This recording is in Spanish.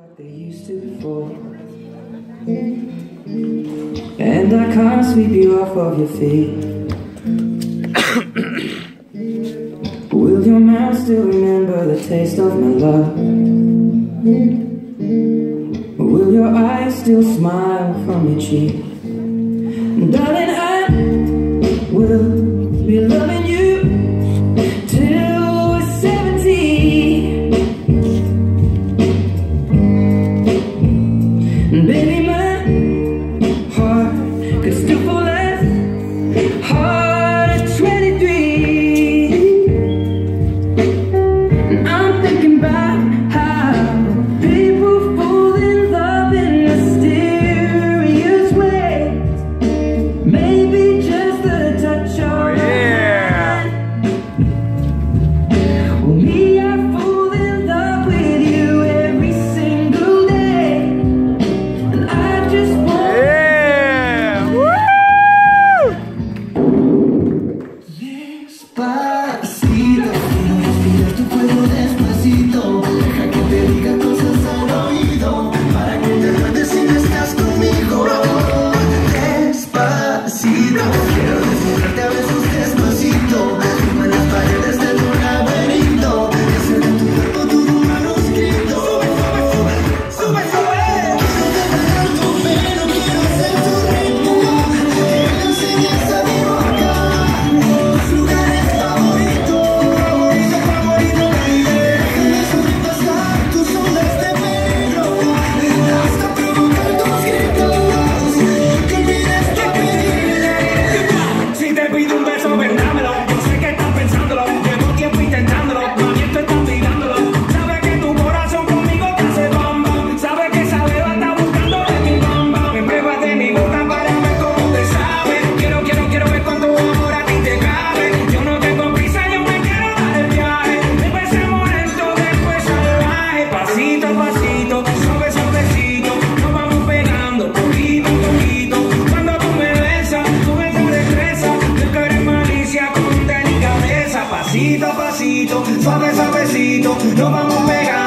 They used to before, and I can't sweep you off of your feet. Will your mouth still remember the taste of my love? Will your eyes still smile from your cheek? Darling, I will be loving you till we're 70. Baby, my heart could still fall as hard at 23. And I'm thinking about how people fall in love in mysterious ways. Maybe just the touch of hand. Well, me, I fall in love with you every single day. And I just want despacito, respira tu cuello despacito. Deja que te diga cosas al oído, para que te acuerdes si no estás conmigo. Despacito, quiero desnudarte a besos despacito. Firma en las paredes de tu laberinto, y hacer de tu cuerpo todo un manuscrito. Sube, sube. Quiero desnudar tu pelo, quiero hacer tu ritmo, que me enseñes a dibujar tus lugares favoritos, baby. Déjame subir pasar tus ondas de pelo, hasta provocar tus gritos, que olvides que pedir. Si te pido un beso, ven, dámelo. Yo sé que estás pensándolo, llevo tiempo intentándolo, mami, esto estás mirándolo. Sabes que tu corazón conmigo te hace bam bam, sabes que esa beba está buscando de mi bam bam. Me pruebas de mi boca para ver cómo te sabe. Quiero ver cuánto amor a ti te cabe. Yo no tengo prisa, yo me quiero dar el viaje. Empecemos lento, después salvaje. Pasito a pasito, suave, suavecito, nos vamos pegando poquito a poquito. Cuando tú me besas, tú ves la destreza, yo que eres malicia con delicadeza. Pasito a pasito, suave, suavecito, nos vamos pegando.